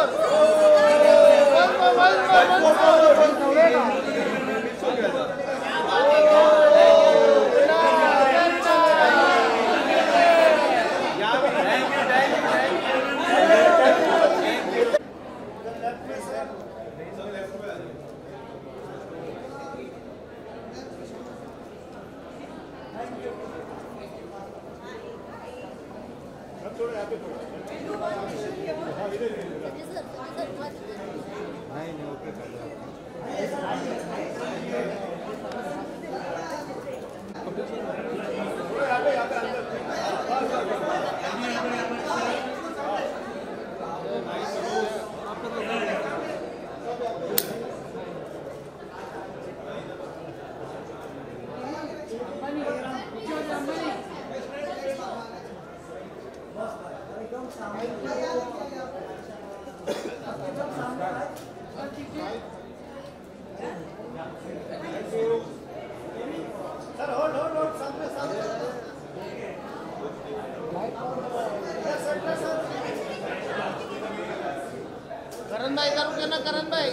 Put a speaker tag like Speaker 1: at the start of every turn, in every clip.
Speaker 1: करण भाई करूँ क्या ना करण भाई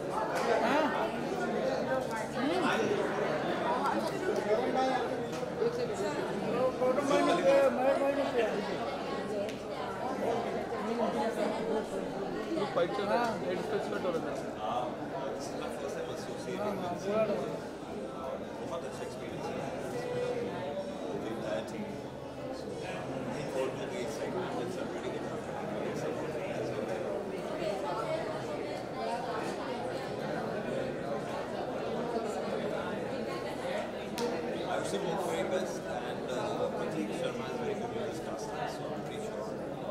Speaker 2: very best, and Prateek Sharma is very good with his casting, so I'm pretty sure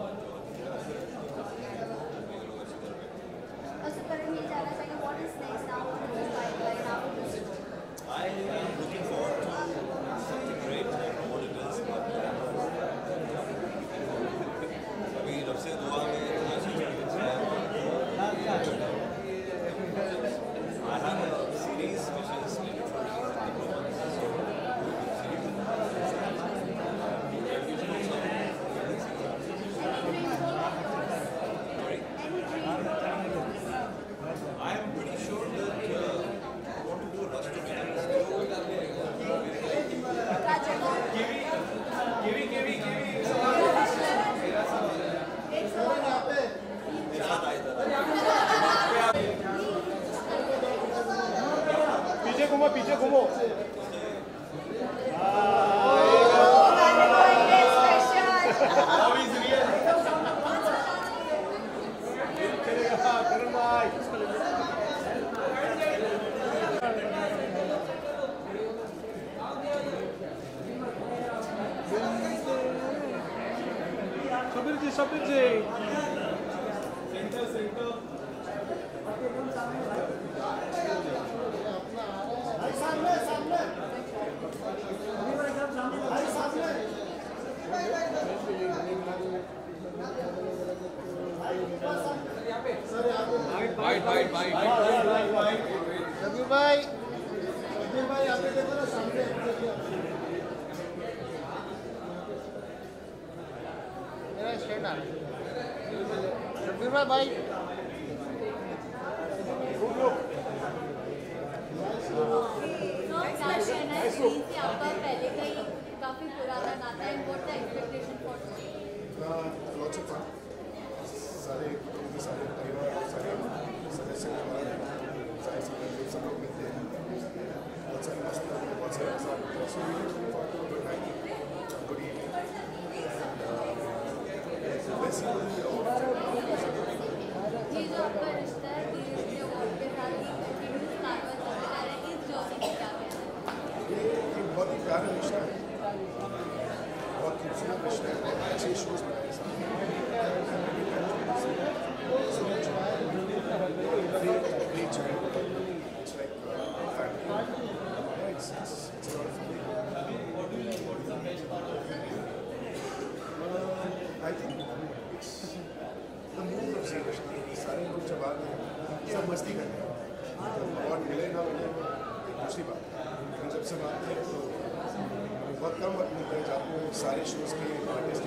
Speaker 3: Also, currently, what is next now?
Speaker 2: I am looking forward to something great. I don't know what it is, but अभी रब से दुआ में इतना experience है. I have a series which is slated for release in a couple of months. So I am pretty sure that I want to do a Rust of
Speaker 1: पीछे घूमो सबीर जी भाई
Speaker 3: आपका पहले का ही काफी पुराना गाता है what the expectation for
Speaker 4: lots of fun सारे परिवार सारे सदस्य सारे सब लोग मिलते हैं बहुत सारे मस्त बहुत सारे गुड इवनिंग
Speaker 3: ये जो आपका रिश्ता है धीरे अवार्ड के साथ कंटिन्यूस कार्य चल रहा है इस जर्नी में क्या कहना है
Speaker 4: ये बहुत ही प्यारा रिश्ता है बहुत खूबसूरत रिश्ता है बहुत अच्छे शोज बनाए I think it's the mood of Zee सारे लोग जब आते हैं सब मस्ती करते हैं और मिले ना मिले दूसरी बात हम जब सब आते हैं तो बहुत कम वक्त मिलता है जब आपको सारे शोज़ के आर्टिस्ट